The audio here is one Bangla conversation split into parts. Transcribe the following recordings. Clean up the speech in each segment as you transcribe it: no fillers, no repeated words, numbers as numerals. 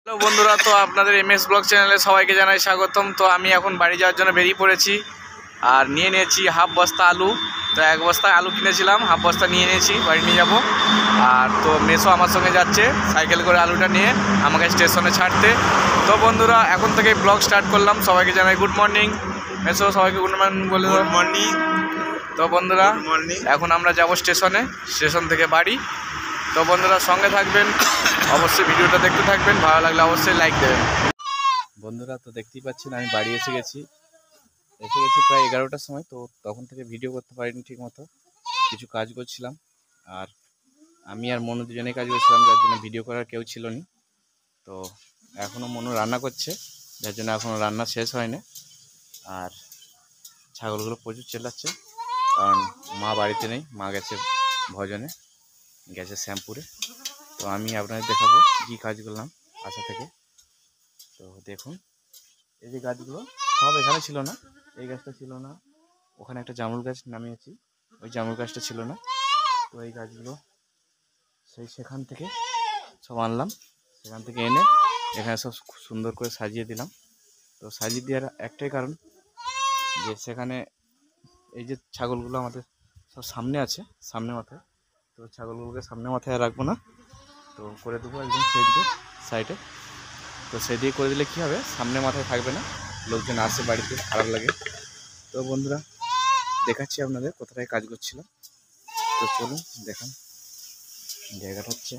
হ্যালো বন্ধুরা, তো আপনাদের এমএস ব্লগ চ্যানেলে সবাইকে জানাই স্বাগতম। তো আমি এখন বাড়ি যাওয়ার জন্য বেরিয়ে পড়েছি আর নিয়ে নিয়েছি হাফ বস্তা আলু। তো এক বস্তা আলু কিনেছিলাম, হাফ বস্তা নিয়ে নিয়েছি, বাড়ি নিয়ে যাব। আর তো মেসো আমার সঙ্গে যাচ্ছে সাইকেল করে আলুটা নিয়ে আমাকে স্টেশনে ছাড়তে। তো বন্ধুরা, এখন থেকে ব্লগ স্টার্ট করলাম। সবাইকে জানাই গুড মর্নিং। মেসো সবাইকে গুড মর্নিং বলে গুড মর্নিং। তো বন্ধুরা, মর্নিং। এখন আমরা যাব স্টেশনে, স্টেশন থেকে বাড়ি। তো বন্ধুরা সঙ্গে থাকবেন, অবশ্যই ভিডিওটা দেখতে থাকবেন, ভালো লাগলে অবশ্যই লাইক দেবেন। বন্ধুরা, তো দেখতেই পাচ্ছেন আমি বাড়ি এসে গেছি প্রায় 11টার সময়। তো তখন থেকে ভিডিও করতে পারিনি ঠিক মতো, কিছু কাজ করছিলাম। আর আমি আর মনু দুজনেই কাজ করছিলাম, যার জন্য ভিডিও করার কেউ ছিল না। তো এখনও মনু রান্না করছে, যার জন্য এখনও রান্না শেষ হয়নি। আর ছাগলগুলো প্রচুর চেল্লাচ্ছে, কারণ মা বাড়িতে নেই, মা গেছে ভজনে, গেছে শ্যামপুরে। তো আমি আপনাদের দেখাবো কী কাজ করলাম আসা থেকে। তো দেখুন, এই যে গাছগুলো সব এখানে ছিল না, এই গাছটা ছিল না, ওখানে একটা জামরুল গাছ নামিয়েছি, ওই জামরুল গাছটা ছিল না। তো এই গাছগুলো সেখান থেকে সব আনলাম, সেখান থেকে এনে এখানে সব সুন্দর করে সাজিয়ে দিলাম। তো সাজিয়ে দেওয়ার একটাই কারণ, যে সেখানে এই যে ছাগলগুলো আমাদের সব সামনে আছে, সামনে মাথায়। তো ছাগলগুলোকে সামনে মাথায় রাখবো না, তো করে দেবো একদম সাইডে। তো সেদিকে করে দিলে কী হবে, সামনে মাথায় থাকবে না, লোকজন আসে বাড়িতে, খারাপ লাগে। তো বন্ধুরা, দেখাচ্ছি আপনাদের কোথায় কাজ করছিলাম। তো চলুন দেখান। জায়গাটা হচ্ছে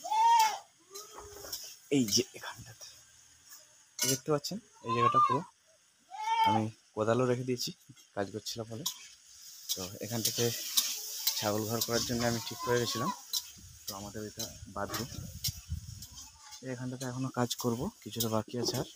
এই যে এখানটাতে দেখতে পাচ্ছেন, এই জায়গাটা পুরো আমি কোদালও রেখে দিয়েছি কাজ করছিলাম বলে। তো এখানটাতে ছাগল ঘর করার জন্য আমি ঠিক করে গেছিলাম। তো আমাদের এটা বাঁধবো, এখানটাতে এখনও কাজ করব, কিছুটা বাকি আছে আর।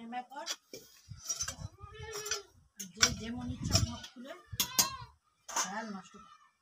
যেমন ইচ্ছা মুখ খুলে নষ্ট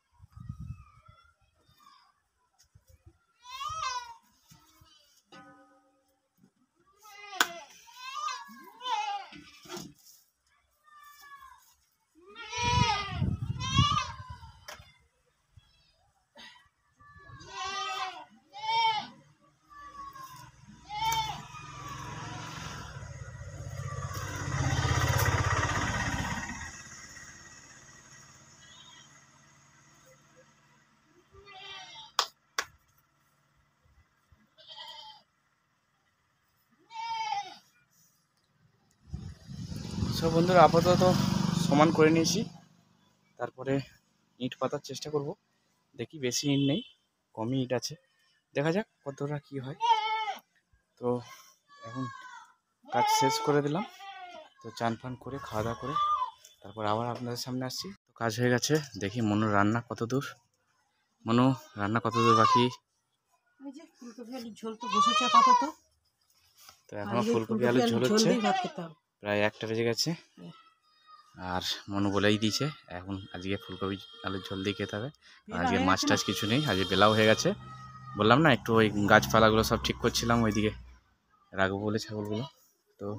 সব বন্ধুরা আপাতত সমান করে নিয়েছি, তারপরে ইট পাতার চেষ্টা করব। দেখি বেশি ইট নেই, কমই ইট আছে, দেখা যাক কতটা কি হয়। তো এখন কাজ শেষ করে দিলাম, তো চান ফান করে খাওয়া দাওয়া করে তারপর আবার আপনাদের সামনে আসছি। তো কাজ হয়ে গেছে, দেখি মনুর রান্না কত দূর। মনু, রান্না কত দূর বাকি? তো এখনো ফুলকপি আলুর ঝোল হচ্ছে, প্রায় 1টা বেজে গেছে। আর মনু বলেই দিয়েছে এখন আজকে ফুলকপি আলুর ঝোল দিয়ে খেতে হবে, আজকে মাছ টাছ কিছু নেই, আজকে বেলাও হয়ে গেছে। বললাম না একটু ওই গাছপালাগুলো সব ঠিক করছিলাম ওইদিকে রাখবো বলে ছাগলগুলো, তো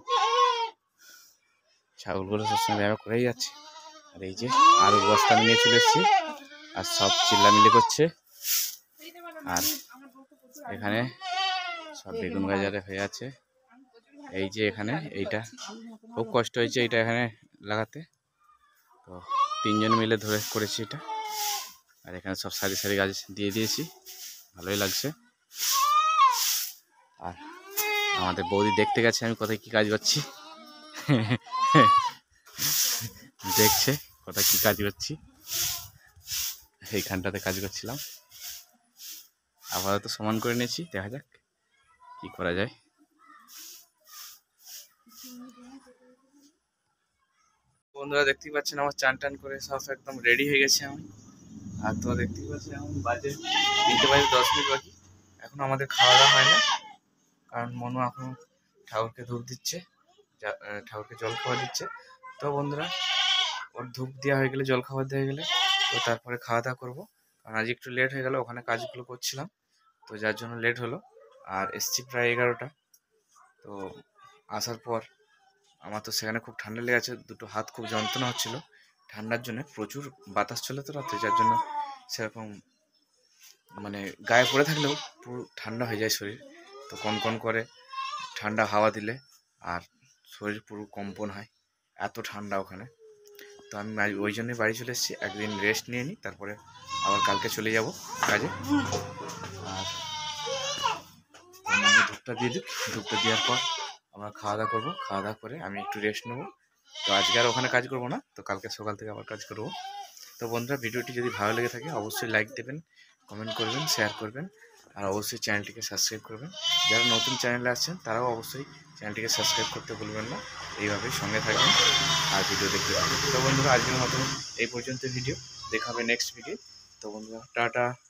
ছাগলগুলো সবসময় ব্যবহার করেই যাচ্ছে। আর এই যে আলুর বস্তা নিয়ে চলে এসেছি, আর সব চিল্লামিল্লি করছে। আর এখানে সব বেগুন বাজারে হয়ে আছে। এই যে এখানে এইটা খুব কষ্ট হয়েছে এটা এখানে লাগাতে, তো 3জন মিলে ধরে করেছি এটা। আর এখানে সব সারি সারি গাছ দিয়ে দিয়েছি, ভালোই লাগছে। আর আমাদের বৌদি দেখতে গেছে আমি কোথায় কি কাজ করছি, দেখছে কোথায় কি কাজ করছি। এইখানটাতে কাজ করছিলাম, আপাতত সমান করে নিয়েছি, দেখা যাক কি করা যায়। বন্ধুরা দেখতেই পাচ্ছেন আমার চান টান করে সব একদম রেডি হয়ে গেছে আমি। আর তো দেখতেই পাচ্ছেন এখন বাজে 3টে বাজে 10 মিনিট বাকি, এখন আমাদের খাওয়া দাওয়া হয় না, কারণ মনু এখন ঠাকুরকে ধূপ দিচ্ছে, ঠাকুরকে জল খাওয়া দিচ্ছে। তো বন্ধুরা ওর ধূপ দেওয়া হয়ে গেলে, জল খাবার দেওয়া হয়ে গেলে তো তারপরে খাওয়া দাওয়া করবো, কারণ আজ একটু লেট হয়ে গেল, ওখানে কাজগুলো করছিলাম তো যার জন্য লেট হলো। আর এসছি প্রায় 11টা। তো আসার পর আমার তো সেখানে খুব ঠান্ডা লেগেছে, দুটো হাত খুব যন্ত্রণা হচ্ছিল ঠান্ডার জন্য, প্রচুর বাতাস চলে তো রাত্রে, যার জন্য সেরকম মানে গায়ে পড়ে থাকলেও পুরো ঠান্ডা হয়ে যায় শরীর। তো কনকন করে ঠান্ডা হাওয়া দিলে আর শরীর পুরো কম্পন হয়, এত ঠান্ডা ওখানে। তো আমি ওই জন্যই বাড়ি চলে এসেছি, একদিন রেস্ট নিয়ে নিই, তারপরে আবার কালকে চলে যাব কাজে। আর ধূপটা দিয়ে দিই, ধূপটা দেওয়ার পর আমরা খাওয়া দাওয়া করবো, খাওয়া দাওয়া করে আমি একটু রেস্ট নেবো। তো আজকে আর ওখানে কাজ করবো না, তো কালকে সকাল থেকে আবার কাজ করবো। তো বন্ধুরা ভিডিওটি যদি ভালো লেগে থাকে অবশ্যই লাইক দেবেন, কমেন্ট করবেন, শেয়ার করবেন, আর অবশ্যই চ্যানেলটিকে সাবস্ক্রাইব করবেন। যারা নতুন চ্যানেলে আসছেন তারাও অবশ্যই চ্যানেলটিকে সাবস্ক্রাইব করতে ভুলবেন না, এইভাবেই সঙ্গে থাকবেন আর ভিডিও দেখতে থাকবেন। তো বন্ধুরা আজকের মতো এই পর্যন্ত ভিডিও, দেখা হবে নেক্সট ভিডিও। তো বন্ধুরা টাটা।